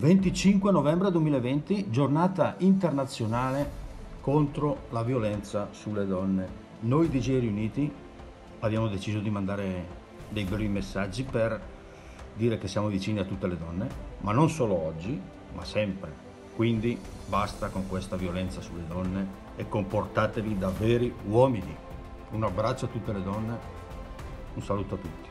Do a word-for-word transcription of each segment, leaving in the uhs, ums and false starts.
venticinque novembre duemilaventi, giornata internazionale contro la violenza sulle donne. Noi D J Riuniti abbiamo deciso di mandare dei brevi messaggi per dire che siamo vicini a tutte le donne, ma non solo oggi, ma sempre. Quindi basta con questa violenza sulle donne e comportatevi da veri uomini. Un abbraccio a tutte le donne, un saluto a tutti.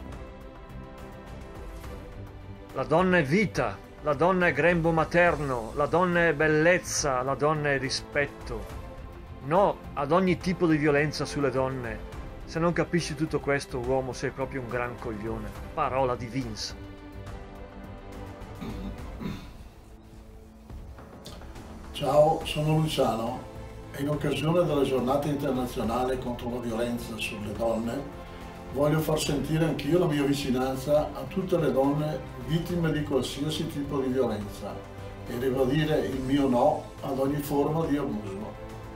La donna è vita, la donna è grembo materno, la donna è bellezza, la donna è rispetto. No ad ogni tipo di violenza sulle donne. Se non capisci tutto questo, uomo, sei proprio un gran coglione. Parola di Vince. Ciao, sono Luciano e in occasione della giornata internazionale contro la violenza sulle donne voglio far sentire anch'io la mia vicinanza a tutte le donne vittime di qualsiasi tipo di violenza e ribadire il mio no ad ogni forma di abuso.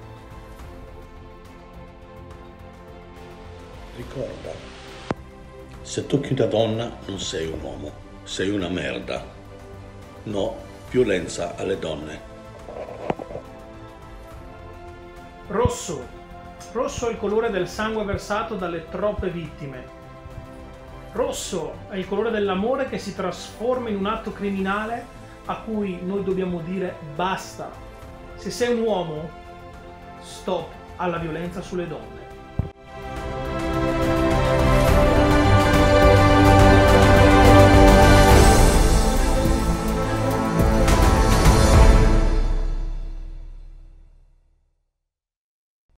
Ricorda, se tocchi una donna non sei un uomo, sei una merda. No, violenza alle donne. Rosso. Rosso è il colore del sangue versato dalle troppe vittime. Rosso è il colore dell'amore che si trasforma in un atto criminale a cui noi dobbiamo dire basta. Se sei un uomo, stop alla violenza sulle donne.